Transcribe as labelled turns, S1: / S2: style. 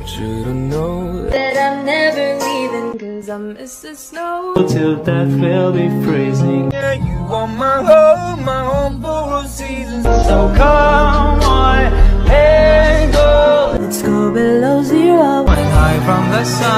S1: want you to know that I'm never leaving, cause I miss the snow.
S2: Till death will be freezing.
S3: Yeah, you are my home for all seasons.
S2: So come on, let go.
S1: Let's go below zero.
S2: Flying high from the sun.